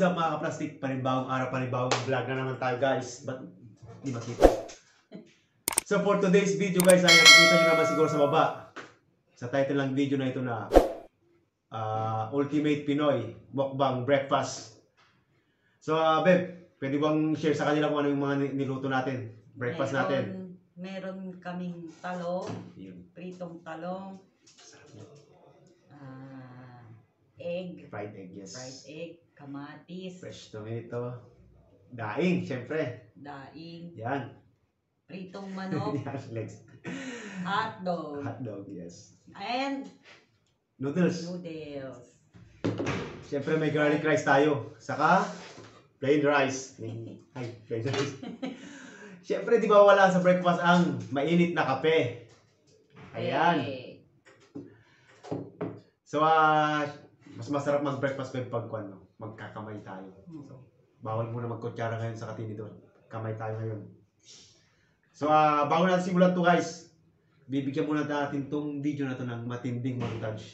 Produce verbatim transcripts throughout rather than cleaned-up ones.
What's up mga ka-plastic? Panibawang araw, panibawang vlog na naman tayo guys. Ba't di makita? So for today's video guys, ay nakikita nyo naman siguro sa baba. Sa title ng video na ito na uh, Ultimate Pinoy Mukbang Breakfast. So uh, Beb, pwede bang share sa kanila kung ano yung mga niluto natin? Breakfast meron, natin. Meron kaming talong, Yun. pritong talong, uh, egg, Fried egg, yes. fried egg, kamatis, Fresh tomato. Daing, syempre. daing, Yan. pritong manok, Yan, legs. hotdog, Hotdog, yes. and Noodles. noodles. Siyempre may garlic rice tayo. Saka plain rice. Ay, plain rice. Siyempre di ba wala sa breakfast ang mainit na kape. Ayan. Hey. So ah, uh, mas masarap mag-breakfast pag pag ano, magkakamay tayo. So, bawal muna magkutsara ngayon sa katinidor. Kamay tayo ngayon. So ah, uh, bago natin simulan to guys, bibigyan muna natin tong video na to ng matinding montage.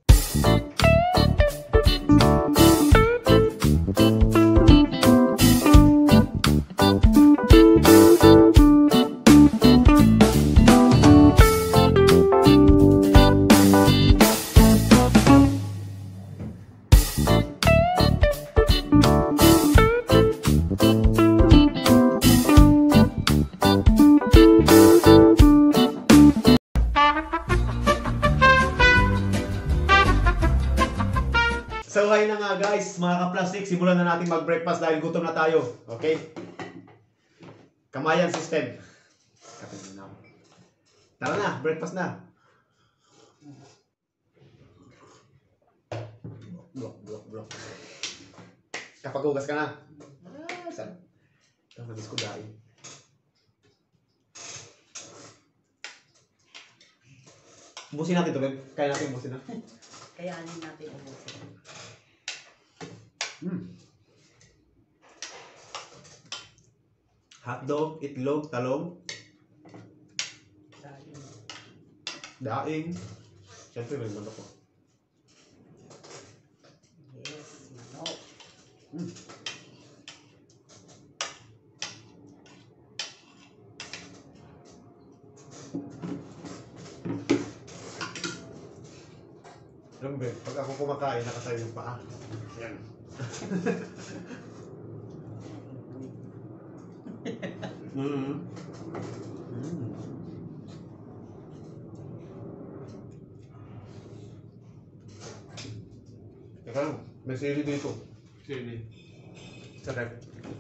So ngayon na nga guys, mga ka-plastic, simulan na natin mag-breakfast dahil gutom na tayo. Okay? Kamayan system. Tara na, breakfast na. Blok, blok, blok. Kapag hugas ka na. Ah, sarap. Ito, nabis ko dahil. Ubusin natin ito, babe. Kaya natin ubusin na. Kayanin natin ubusin. Hmm. Hotdog, itlog, talong, Daing. daing. Siyempre may manok ko. Yes, manok. Hmm. Alam mo, pag ako kumakain, nakasayo yung paa. Yan. mm. Mm. Teka lang, may sili dito. Sili. Sarap.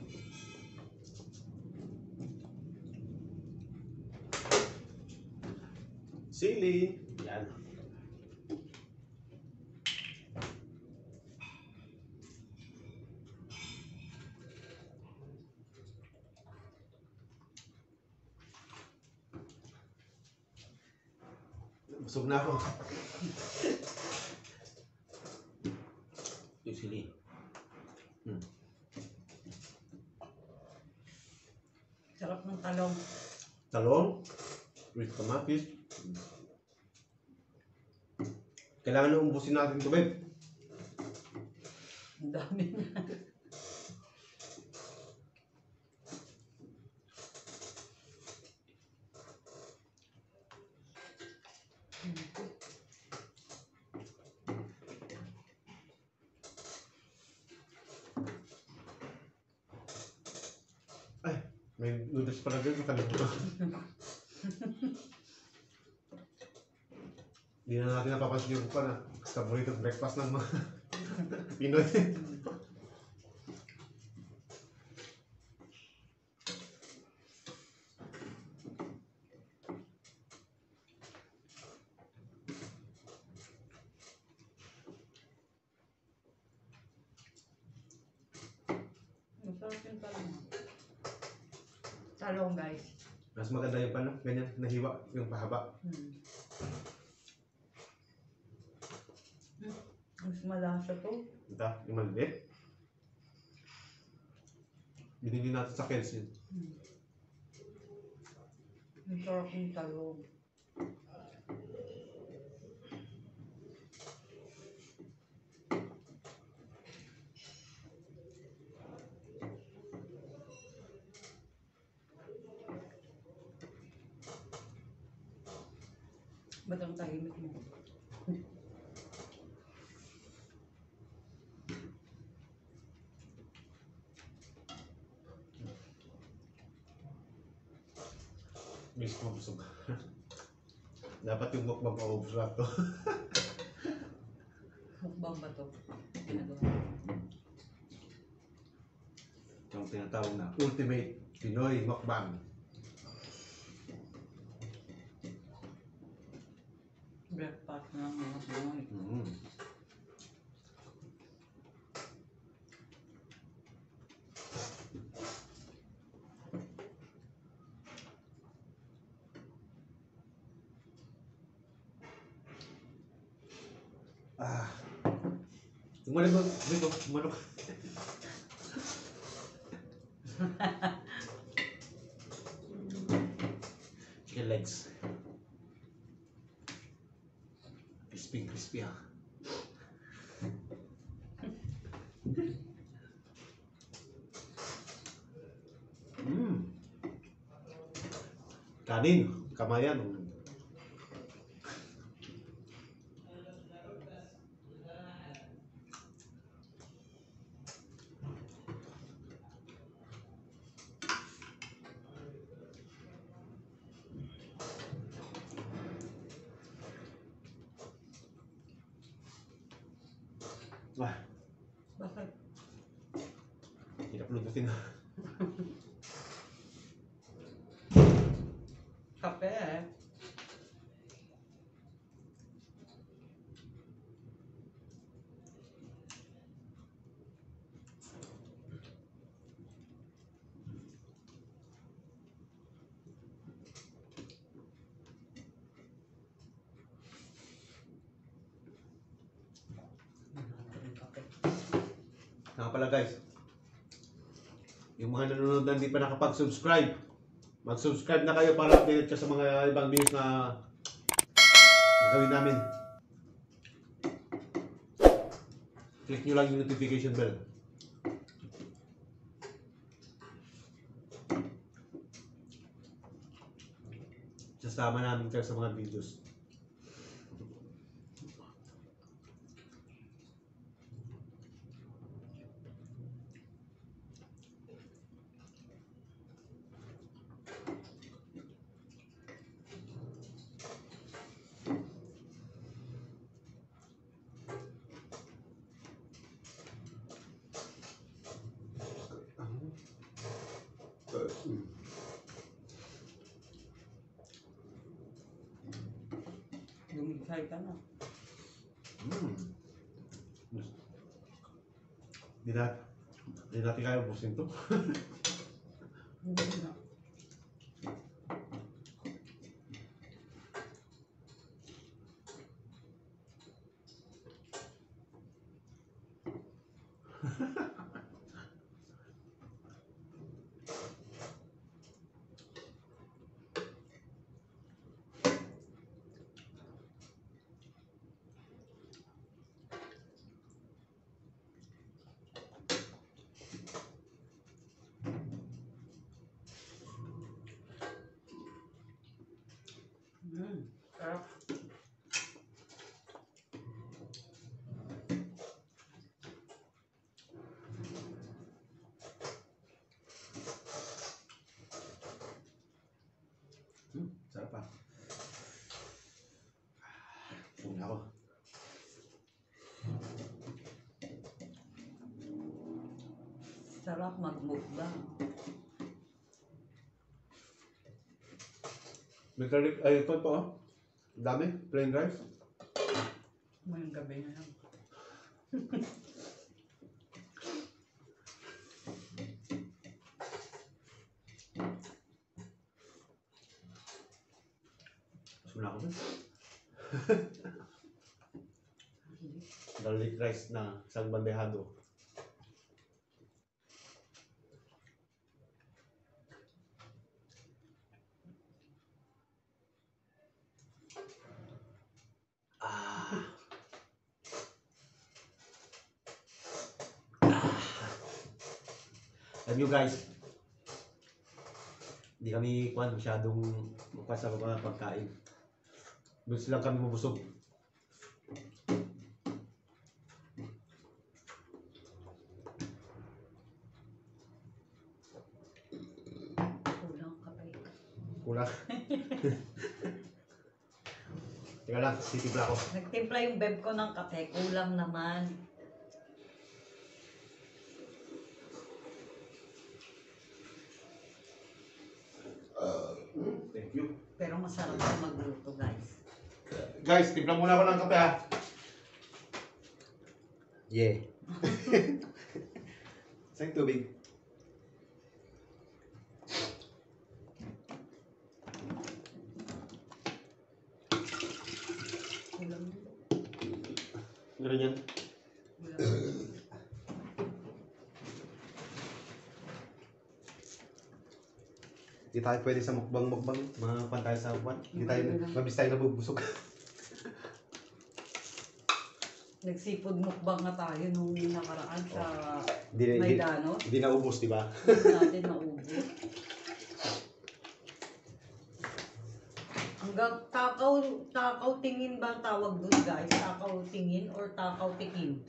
Sili. Yan. Busog na ako. Yung sili. Hmm. Sarap ng talong. Talong with kamatis. Kailangan na umbusin natin ito, babe. Ang dami na. Ay, may noodles pala dyan. Nakalimutan. Hindi na natin napapansin yung pa na paborito breakfast ng mga Pinoy. Masarap yung talong. Talong guys. Mas maganda yung paano, ganyan, nahiwa, yung pahaba. Hmm. Mas malasa to. Ito, yung maliit. Binili natin sa Kelsey. Hmm. Ang sarap yung talong. Ba't ang tahimik mo? Miss ko busog. Dapat yung mukbang ko overlap to. Mukbang ba to? Ginagawa. Yung tinatawag na ultimate Pinoy mukbang. Breakfast na ng mga Pinoy. Mm. Ah. Tumalog ko, dito, tumalog. Chicken legs. Crispy, crispy ah. Mm. Kanin, kamayan. Wah, Bakit? hirap lututin. Kape eh. Nga pala guys, yung mga nanonood na hindi pa nakapag-subscribe, mag-subscribe na kayo para updated ka sa mga ibang videos na gagawin namin. Click nyo lang yung notification bell. Sasama namin kayo sa mga videos. Lumisay ka na. Mm. Di natin, di natin kaya ubusin to. Hindi na. Mm, sarap. Hmm, sarap ah. Una ako. Sarap mag-mukbang. May garlic, ay ito po ah. Ang dami, plain rice. Ngayong gabi na lang. Gusto na ako ba? Garlic rice na isang bandehado. Ah. Ah. Alam nyo guys, hindi kami kuwan masyadong mukha sa mga pagkain. Doon lang kami mabusog. Kulang ka pa eh. Kulang. Teka lang, titimpla ko. Nagtimpla yung beb ko ng kape. Kulang naman. Thank you. Pero masarap na magluto, guys. Guys, timpla muna ako ng kape ha. Yeah. Isang tubig. Kulang din. Ganun yan. Kulang. Hindi tayo pwede sa mukbang-mukbang. Mga pan tayo sa upan. Hindi tayo, mabis tayo nabubusog. Nagsipod mukbang na tayo nung nakaraan sa Hindi na- hindi- Maydano. Hindi naubos, di ba? Hindi natin naubos. Hanggang takaw, takaw tingin ba ang tawag doon, guys? Takaw tingin or takaw tikim?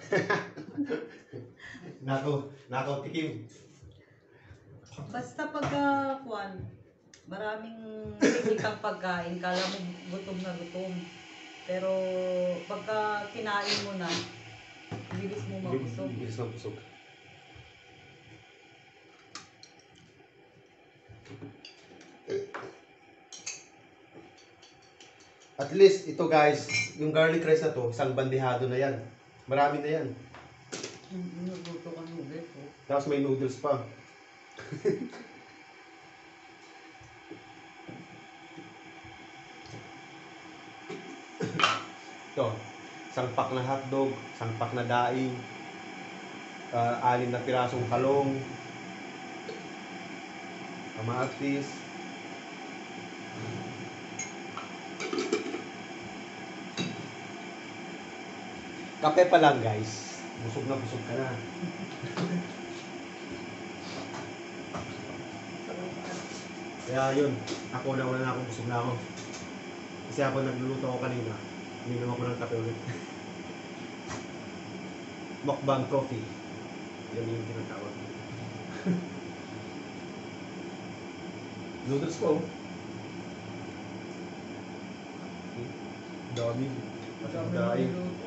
Nako, nako tikim. Basta pagka, Juan, maraming nakikitang pagkain, kala mo gutom na gutom. Pero pagka kinain mo na, bilis mo mabusog. Bilis mabusog. At least ito guys, yung garlic rice na to, isang bandehado na yan. Marami na yan. Mm, Nagluto ka ng ulit, oh. Tapos may noodles pa. Ito, isang pack na hotdog, isang pack na daing, uh, anim na pirasong talong, kamatis, kape pa lang guys, busog na busog ka na. Kaya yun, ako na wala na akong busog na ako. Kasi ako nagluluto ako kanina, ininom ako ng kape ulit. Mukbang coffee. Yan yung tinatawag. Noodles ko. oh. Dami. Madami Dami. na niluto.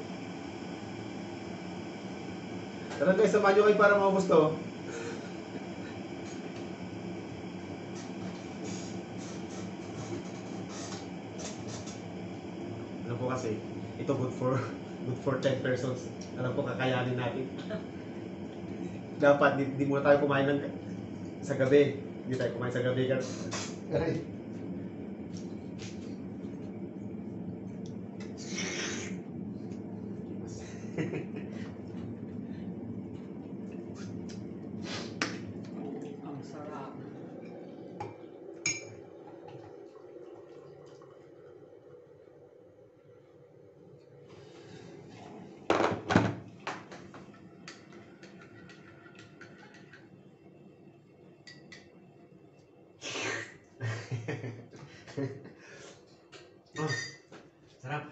Tara guys, samahan nyo kayo para maubos to. Alam ko kasi, ito good for good for ten persons. Alam ko kakayanin natin. Dapat di, di muna tayo kumain ng sa gabi. Hindi tayo kumain sa gabi. Aray. Ang sarap. Oh, sarap.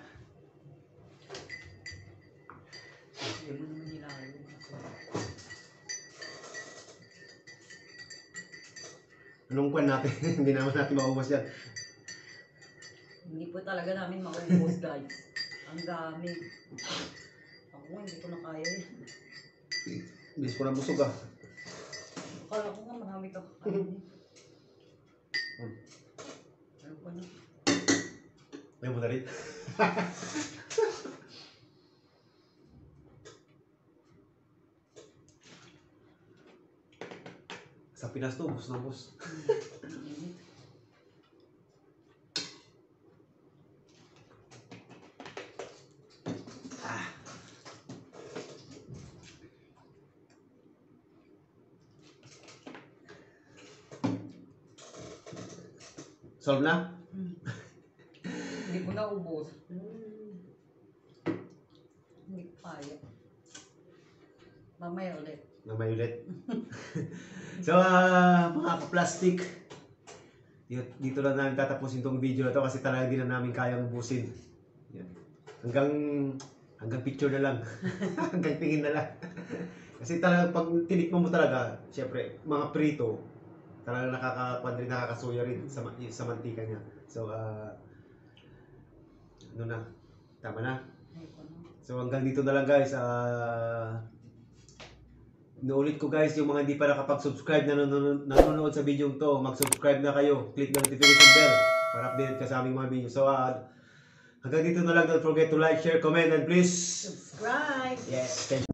Hindi mo naman nilayo. Anong kwan natin? Hindi naman natin maubos yan. Hindi po talaga namin maubos, guys. Ang dami. Ako nga, hindi ko na kaya eh. Bilis ko na busog ah. Akala ko nga marami ka kakain. Hmm. Ayaw ko na. Ayaw mo na rin. Sa Pinas to, bus na bus. Mm. Solve na? Mm. Hindi ko na ubos. Hindi ko kaya. Mamaya ulit. Namay ulit. So, uh, mga ka-plastic, dito, dito lang namin tatapusin tong video na to kasi talaga di na namin kayang ubusin. Yan. Hanggang, hanggang picture na lang. Hanggang tingin na lang. Kasi talaga pag tinikman mo talaga, syempre, mga prito, talagang nakaka, rin, nakakasuya rin sa, ma- sa mantika niya. So, ah, ano na, tama na. So, hanggang dito na lang guys. Ah, Inuulit ko guys, yung mga hindi pa nakapag-subscribe na nanonood, nanonood sa video to, mag-subscribe na kayo. Click the notification bell para update ka sa aming mga video. So, uh, hanggang dito na lang. Don't forget to like, share, comment, and please Subscribe! yes, thank you.